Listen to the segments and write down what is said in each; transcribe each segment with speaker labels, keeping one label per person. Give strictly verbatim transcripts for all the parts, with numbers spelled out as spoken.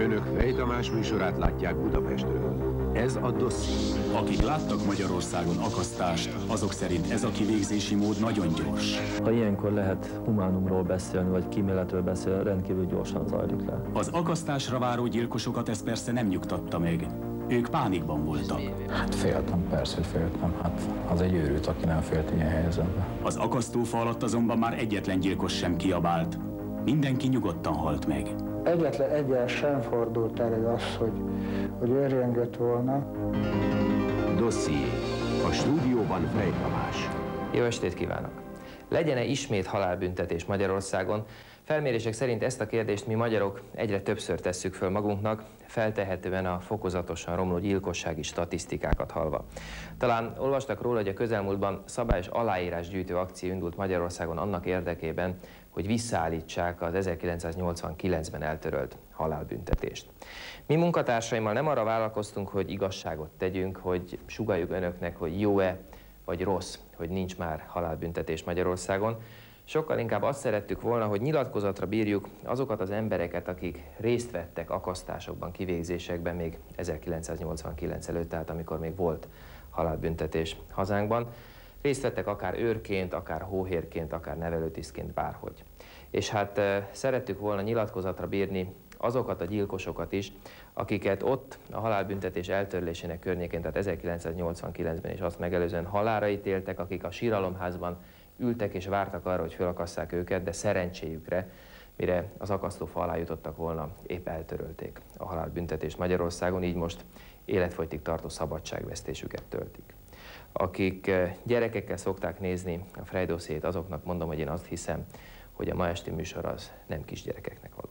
Speaker 1: Önök Frey Tamás műsorát látják Budapestről. Ez a dosszié.
Speaker 2: Akik láttak Magyarországon akasztást, azok szerint ez a kivégzési mód nagyon gyors.
Speaker 3: Ha ilyenkor lehet humánumról beszélni, vagy kíméletről beszélni, rendkívül gyorsan zajlik le.
Speaker 2: Az akasztásra váró gyilkosokat ez persze nem nyugtatta meg. Ők pánikban voltak.
Speaker 4: Hát féltem, persze, hogy féltem. Hát az egy őrült, aki nem félt ilyen helyzetben.
Speaker 2: Az akasztófa alatt azonban már egyetlen gyilkos sem kiabált. Mindenki nyugodtan halt meg.
Speaker 5: Egyetlen egyen sem fordult elő az, hogy, hogy őrjöngött volna.
Speaker 1: Dosszié. A stúdióban Frey Tamás.
Speaker 6: Jó estét kívánok! Legyen-e ismét halálbüntetés Magyarországon? Felmérések szerint ezt a kérdést mi magyarok egyre többször tesszük föl magunknak, feltehetően a fokozatosan romló gyilkossági statisztikákat hallva. Talán olvastak róla, hogy a közelmúltban szabályos aláírásgyűjtő akció indult Magyarországon annak érdekében, hogy visszaállítsák az ezerkilencszáznyolcvankilencben eltörölt halálbüntetést. Mi munkatársaimmal nem arra vállalkoztunk, hogy igazságot tegyünk, hogy sugalljuk önöknek, hogy jó-e vagy rossz, hogy nincs már halálbüntetés Magyarországon. Sokkal inkább azt szerettük volna, hogy nyilatkozatra bírjuk azokat az embereket, akik részt vettek akasztásokban, kivégzésekben még ezerkilencszáznyolcvankilenc előtt, tehát amikor még volt halálbüntetés hazánkban. Részt vettek akár őrként, akár hóhérként, akár nevelőtisztként, bárhogy. És hát e, szerettük volna nyilatkozatra bírni azokat a gyilkosokat is, akiket ott a halálbüntetés eltörlésének környékén, tehát ezerkilencszáznyolcvankilencben és azt megelőzően halálra ítéltek, akik a síralomházban ültek és vártak arra, hogy felakasszák őket, de szerencséjükre, mire az akasztófa alá jutottak volna, épp eltörölték a halálbüntetést Magyarországon, így most életfogytig tartó szabadságvesztésüket töltik. Akik gyerekekkel szokták nézni a Frey dossziét, azoknak mondom, hogy én azt hiszem, hogy a ma esti műsor az nem kisgyerekeknek való.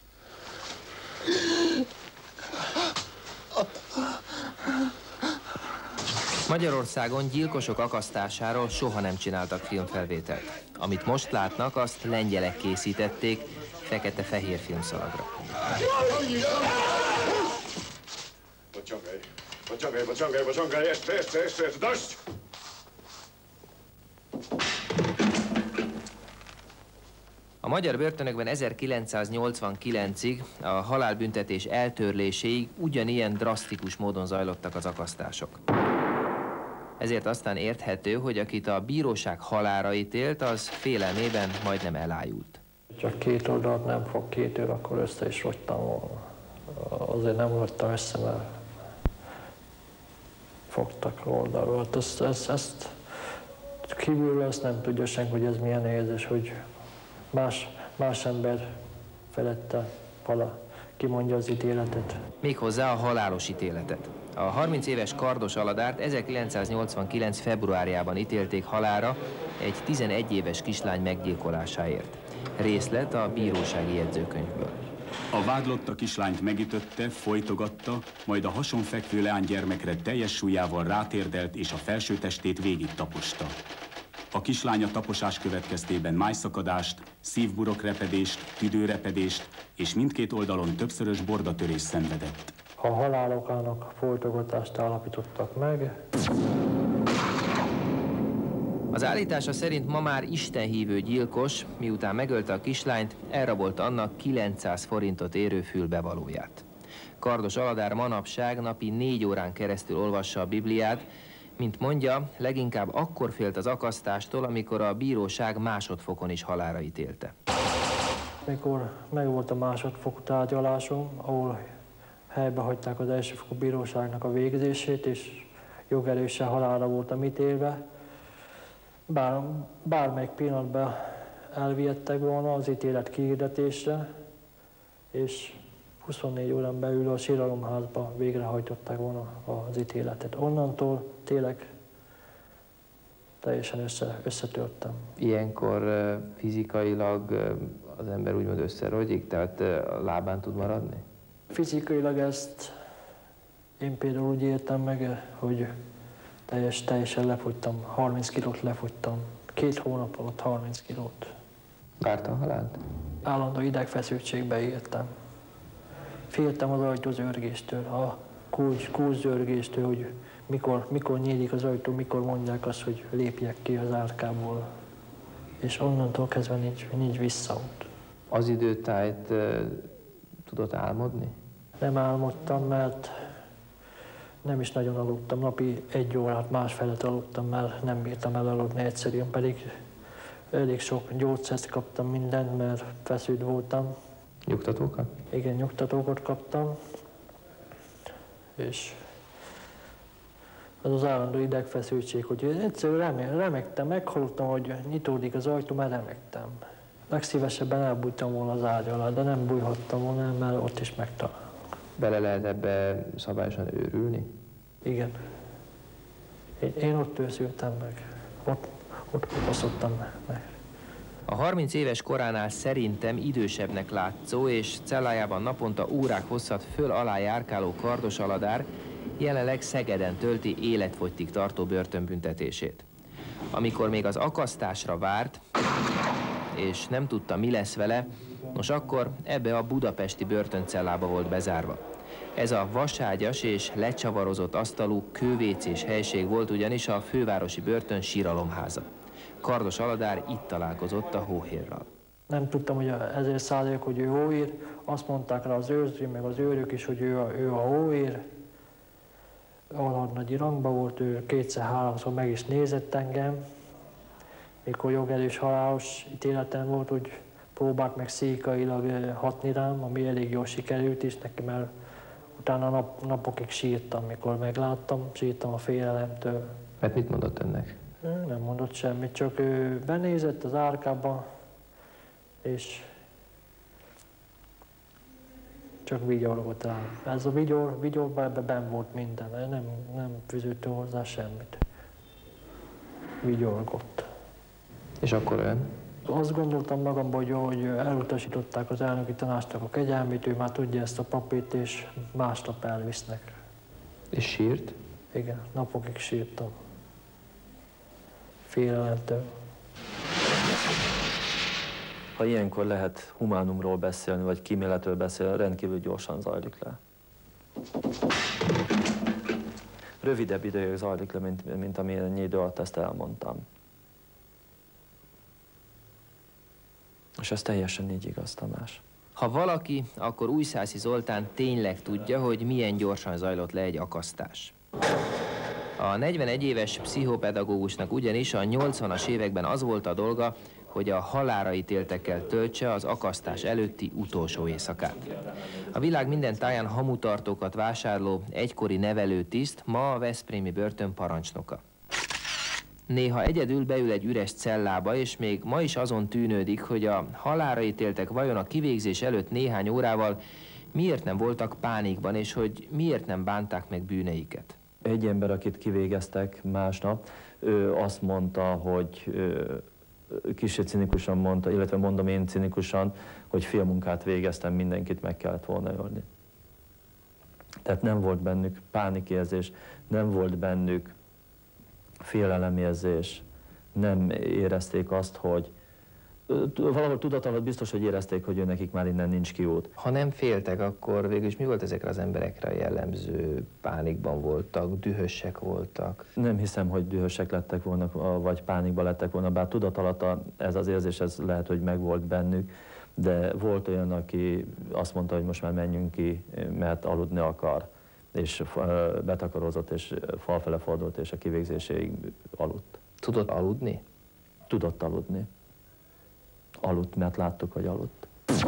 Speaker 6: Magyarországon gyilkosok akasztásáról soha nem csináltak filmfelvételt. Amit most látnak, azt lengyelek készítették fekete-fehér filmszalagra.
Speaker 7: Poczekaj, poczekaj, poczekaj, jeszcze, jeszcze, jeszcze, jeszcze, dość!
Speaker 6: A magyar börtönökben ezerkilencszáznyolcvankilencig, a halálbüntetés eltörléséig ugyanilyen drasztikus módon zajlottak az akasztások. Ezért aztán érthető, hogy akit a bíróság halálra ítélt, az félelmében majdnem elájult.
Speaker 3: Csak két oldalt nem fog két őr, akkor össze is rogytam volna. Azért nem rogytam össze, mert fogtak oldalról. Hát ezt, ezt, ezt kívülről ezt nem tudja senki, hogy ez milyen érzés, hogy más, más ember felette vala kimondja az ítéletet.
Speaker 6: Méghozzá a halálos ítéletet. A harminc éves Kardos Aladárt ezerkilencszáznyolcvankilenc februárjában ítélték halálra egy tizenegy éves kislány meggyilkolásáért. Részlet a bírósági jegyzőkönyvből.
Speaker 2: A vádlott a kislányt megütötte, folytogatta, majd a hason fekvő leánygyermekre teljes súlyával rátérdelt és a felső testét végig taposta. A kislány a taposás következtében májszakadást, szívburokrepedést, tüdőrepedést és mindkét oldalon többszörös bordatörést szenvedett.
Speaker 3: A halálokának folytogatást állapítottak meg.
Speaker 6: Az állítása szerint ma már istenhívő gyilkos, miután megölte a kislányt, elrabolta annak kilencszáz forintot érő fülbevalóját. Kardos Aladár manapság napi négy órán keresztül olvassa a Bibliát, mint mondja, leginkább akkor félt az akasztástól, amikor a bíróság másodfokon is halálra ítélte.
Speaker 3: Mikor megvolt a másodfokú tárgyalásom, ahol helybe hagyták az elsőfokú bíróságnak a végzését, és jogerősen halálra voltam ítélve, Bár, bármelyik pillanatban elvihettek volna az ítélet kihirdetésre, és huszonnégy órán belül a síralomházba végrehajtották volna az ítéletet. Onnantól tényleg teljesen össze, összetörtem.
Speaker 6: Ilyenkor fizikailag az ember úgymond összerogyik, tehát a lábán tud maradni?
Speaker 3: Fizikailag ezt én például úgy értem meg, hogy teljes, teljesen lefogytam, harminc kilót lefogytam. Két hónap alatt harminc kilót.
Speaker 6: Várta a halált?
Speaker 3: Állandó idegfeszültségbe éltem. Féltem az ajtózörgéstől, a kulcs, kulcszörgéstől, hogy mikor, mikor nyílik az ajtó, mikor mondják azt, hogy lépjek ki az árkából. És onnantól kezdve nincs, nincs visszaút.
Speaker 6: Az időtájt uh, tudott álmodni?
Speaker 3: Nem álmodtam, mert nem is nagyon aludtam. Napi egy órát, másfelet aludtam, mert nem bírtam elaludni egyszerűen, pedig elég sok gyógyszert kaptam mindent, mert feszült voltam.
Speaker 6: Nyugtatókat?
Speaker 3: Igen, nyugtatókat kaptam. És az az állandó idegfeszültség, hogy egyszerűen remegtem, meghallottam, hogy nyitódik az ajtó, mert remegtem. Legszívesebben elbújtam volna az ágy alá, de nem bújhattam volna, mert ott is megtalálnak.
Speaker 6: Bele lehet ebbe szabályosan őrülni?
Speaker 3: Igen. Én, én ott őszültem meg. Ott, ott kopaszodtam meg.
Speaker 6: A harminc éves koránál szerintem idősebbnek látszó és cellájában naponta órák hosszat föl-alá járkáló Kardos Aladár jelenleg Szegeden tölti életfogytig tartó börtönbüntetését. Amikor még az akasztásra várt, és nem tudta, mi lesz vele, nos akkor ebbe a budapesti börtöncellába volt bezárva. Ez a vaságyas és lecsavarozott asztalú kővécés helység volt ugyanis a fővárosi börtön síralomháza. Kardos Aladár itt találkozott a hóhérral.
Speaker 3: Nem tudtam, hogy ezer százalék, hogy ő hóhér. Azt mondták rá az őrző, meg az őrök is, hogy ő a, ő a hóhér. Alhadnagyi rangban volt, ő kétszer-háromszor meg is nézett engem. Mikor jogerős halálos ítéletem volt, hogy próbált meg székailag hatni rám, ami elég jól sikerült is neki, mert utána nap, napokig sírtam, mikor megláttam, sírtam a félelemtől.
Speaker 6: Mert mit mondott ennek?
Speaker 3: Nem mondott semmit, csak ő benézett az árkába, és csak vigyorgott rám. Ez a vigyor, vigyorban ebben benn volt minden, nem, nem fűződte hozzá semmit. Vigyorgott.
Speaker 6: És akkor ön?
Speaker 3: Azt gondoltam magamban, hogy, hogy elutasították az elnöki tanácsnak a kegyelmét, ő már tudja ezt a papírt, és másnap elvisznek.
Speaker 6: És sírt?
Speaker 3: Igen, napokig sírtam. Félelemtől.
Speaker 8: Ha ilyenkor lehet humánumról beszélni, vagy kíméletről beszélni, rendkívül gyorsan zajlik le. Rövidebb ideig zajlik le, mint, mint amennyi idő alatt ezt elmondtam. És ez teljesen így igaz, Tamás.
Speaker 6: Ha valaki, akkor Újszászi Zoltán tényleg tudja, hogy milyen gyorsan zajlott le egy akasztás. A negyvenegy éves pszichopedagógusnak ugyanis a nyolcvanas években az volt a dolga, hogy a halálra ítéltekkel töltse az akasztás előtti utolsó éjszakát. A világ minden táján hamutartókat vásárló egykori nevelőtiszt, ma a veszprémi börtön parancsnoka. Néha egyedül beül egy üres cellába, és még ma is azon tűnődik, hogy a halálra ítéltek vajon a kivégzés előtt néhány órával miért nem voltak pánikban, és hogy miért nem bánták meg bűneiket.
Speaker 8: Egy ember, akit kivégeztek másnap, ő azt mondta, hogy kicsit cinikusan mondta, illetve mondom én cinikusan, hogy félmunkát végeztem, mindenkit meg kellett volna ölni. Tehát nem volt bennük pánikérzés, nem volt bennük félelemérzés, nem érezték azt, hogy valahol tudat alatt biztos, hogy érezték, hogy ő nekik már innen nincs kiút.
Speaker 6: Ha nem féltek, akkor végülis mi volt ezekre az emberekre jellemző? Pánikban voltak, dühösek voltak?
Speaker 8: Nem hiszem, hogy dühösek lettek volna, vagy pánikban lettek volna, bár tudat alatt ez az érzés, ez lehet, hogy megvolt bennük, de volt olyan, aki azt mondta, hogy most már menjünk ki, mert aludni akar, és betakarozott, és falfele fordult, és a kivégzéséig aludt.
Speaker 6: Tudott aludni?
Speaker 8: Tudott aludni. Aludt, mert láttuk, hogy aludt.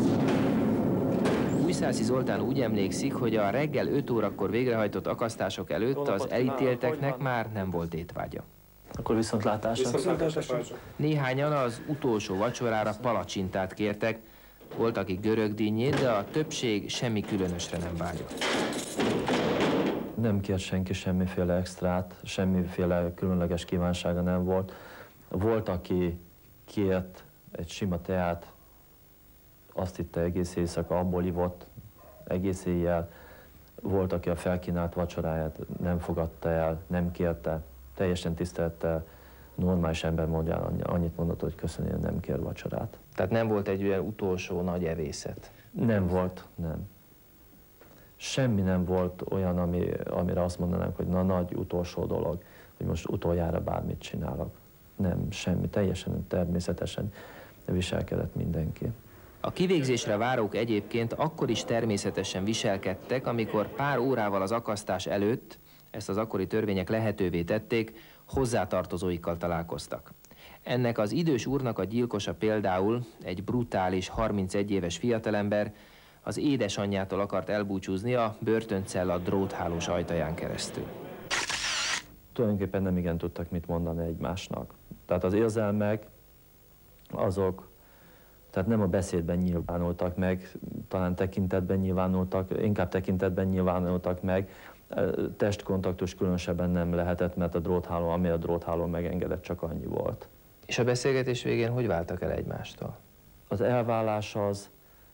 Speaker 6: Újszászi Zoltán úgy emlékszik, hogy a reggel öt órakor végrehajtott akasztások előtt az elítélteknek már nem volt étvágya.
Speaker 8: Akkor viszontlátásra.
Speaker 7: Viszontlátásra.
Speaker 6: Néhányan az utolsó vacsorára palacsintát kértek, volt, aki görögdínyét, de a többség semmi különösre nem vágyott.
Speaker 8: Nem kért senki semmiféle extrát, semmiféle különleges kívánsága nem volt. Volt, aki kért egy sima teát, azt hitte egész éjszaka, abból ivott egész éjjel. Volt, aki a felkínált vacsoráját nem fogadta el, nem kérte, teljesen tisztelte, normális ember módján annyit mondott, hogy köszöni, hogy nem kér vacsorát.
Speaker 6: Tehát nem volt egy olyan utolsó nagy evészet?
Speaker 8: Nem volt, nem. Semmi nem volt olyan, ami, amire azt mondanánk, hogy na nagy utolsó dolog, hogy most utoljára bármit csinálok. Nem, semmi, teljesen természetesen viselkedett mindenki.
Speaker 6: A kivégzésre várók egyébként akkor is természetesen viselkedtek, amikor pár órával az akasztás előtt, ezt az akkori törvények lehetővé tették, hozzátartozóikkal találkoztak. Ennek az idős úrnak a gyilkosa például egy brutális, harmincegy éves fiatalember, az édesanyjától akart elbúcsúzni a börtöncella dróthálós ajtaján keresztül.
Speaker 8: Tulajdonképpen nem igen tudtak mit mondani egymásnak. Tehát az érzelmek, azok, tehát nem a beszédben nyilvánultak meg, talán tekintetben nyilvánultak, inkább tekintetben nyilvánultak meg. Testkontaktus különösebben nem lehetett, mert a drótháló, ami a drótháló megengedett, csak annyi volt.
Speaker 6: És a beszélgetés végén hogy váltak el egymástól?
Speaker 8: Az elválás az,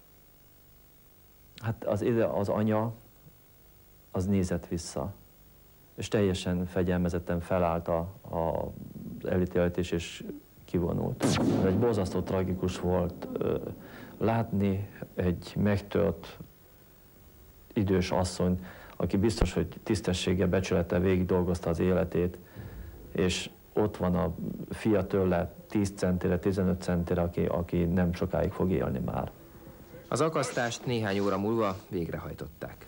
Speaker 8: hát az, az anya, az nézett vissza, és teljesen fegyelmezetten felállt a, a, az elítéltés, és kivonult. Egy borzasztó tragikus volt látni egy megtölt idős asszonyt, aki biztos, hogy tisztességgel, becsülettel végig dolgozta az életét, és ott van a fia tőle tíz centire, tizenöt centire, aki, aki nem sokáig fog élni már.
Speaker 6: Az akasztást néhány óra múlva végrehajtották.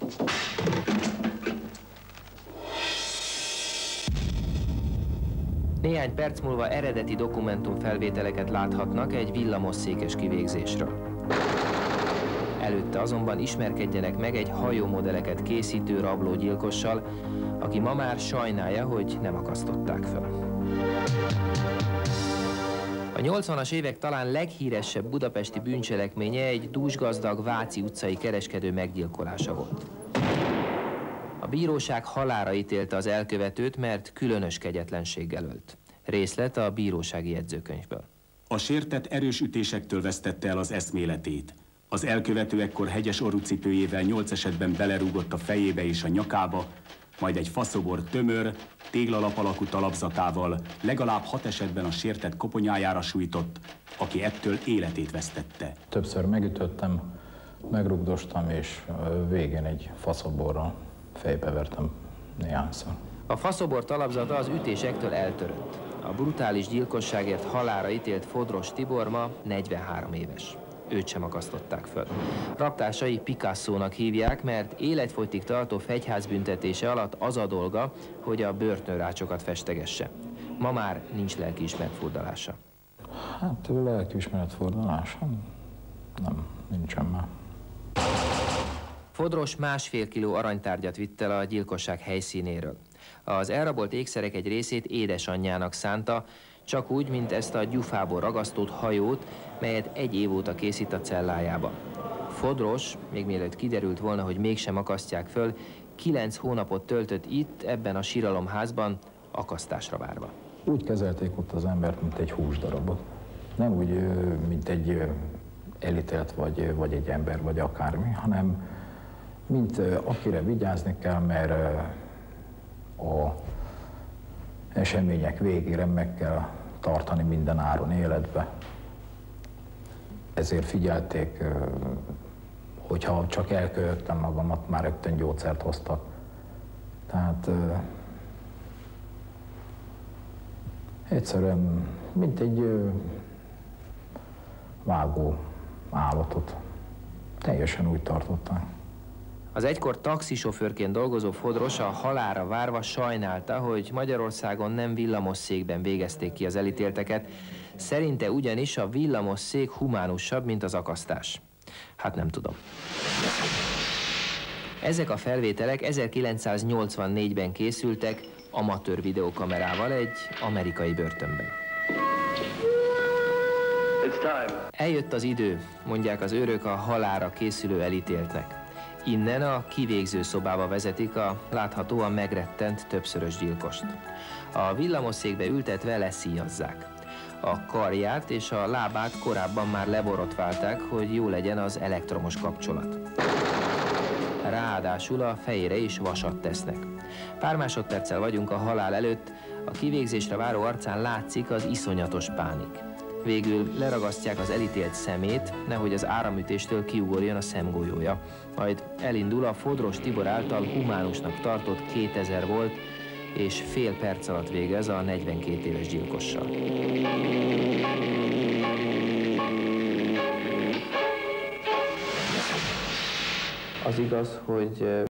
Speaker 6: Néhány perc múlva eredeti dokumentumfelvételeket láthatnak egy villamosszékes kivégzésről. Előtte azonban ismerkedjenek meg egy hajómodelleket készítő rablógyilkossal, aki ma már sajnálja, hogy nem akasztották fel. A nyolcvanas évek talán leghíresebb budapesti bűncselekménye egy dúsgazdag Váci utcai kereskedő meggyilkolása volt. A bíróság halálra ítélte az elkövetőt, mert különös kegyetlenséggel ölt. Részlet a bírósági jegyzőkönyvből.
Speaker 2: A sértett erős ütésektől vesztette el az eszméletét. Az elkövető ekkor hegyes orrucipőjével nyolc esetben belerúgott a fejébe és a nyakába, majd egy faszobor tömör, téglalap alakú talapzatával legalább hat esetben a sértett koponyájára sújtott, aki ettől életét vesztette.
Speaker 4: Többször megütöttem, megrugdostam, és végén egy faszoborral fejbe vertem néhányszor.
Speaker 6: A faszobor talapzata az ütésektől eltörött. A brutális gyilkosságért halálra ítélt Fodros Tibor ma negyvenhárom éves. Őt sem akasztották föl. Raptásai Picasso-nak hívják, mert életfogytig tartó fegyházbüntetése alatt az a dolga, hogy a börtönrácsokat festegesse. Ma már nincs lelkiismeret furdalása.
Speaker 4: Hát lelkiismeret furdalása? Nem, nincsen már.
Speaker 6: Fodros másfél kiló aranytárgyat vitt el a gyilkosság helyszínéről. Az elrabolt ékszerek egy részét édesanyjának szánta, csak úgy, mint ezt a gyufából ragasztott hajót, melyet egy év óta készít a cellájába. Fodros, még mielőtt kiderült volna, hogy mégsem akasztják föl, kilenc hónapot töltött itt, ebben a síralomházban, akasztásra várva.
Speaker 4: Úgy kezelték ott az embert, mint egy húsdarabot. Nem úgy, mint egy elítélt, vagy, vagy egy ember, vagy akármi, hanem mint akire vigyázni kell, mert a események végére meg kell tartani minden áron életbe. Ezért figyelték, hogyha csak elkölyögtem magamat, már rögtön gyógyszert hoztak. Tehát egyszerűen, mint egy vágó állatot. Teljesen úgy tartották.
Speaker 6: Az egykor taxisofőrként dolgozó Fodros a halálra várva sajnálta, hogy Magyarországon nem villamosszékben végezték ki az elítélteket. Szerinte ugyanis a villamosszék humánusabb, mint az akasztás. Hát nem tudom. Ezek a felvételek ezerkilencszáznyolcvannégyben készültek amatőr videókamerával egy amerikai börtönben. Eljött az idő, mondják az őrök a halálra készülő elítéltnek. Innen a kivégző szobába vezetik a láthatóan megrettent többszörös gyilkost. A villamosszékbe ültetve leszíjazzák. A karját és a lábát korábban már leborotválták, hogy jó legyen az elektromos kapcsolat. Ráadásul a fejére is vasat tesznek. Pár másodperccel vagyunk a halál előtt, a kivégzésre váró arcán látszik az iszonyatos pánik. Végül leragasztják az elítélt szemét, nehogy az áramütéstől kiugorjon a szemgolyója. Majd elindul a Fodros Tibor által humánusnak tartott kétezer volt, és fél perc alatt végez a negyvenkét éves gyilkossal. Az igaz, hogy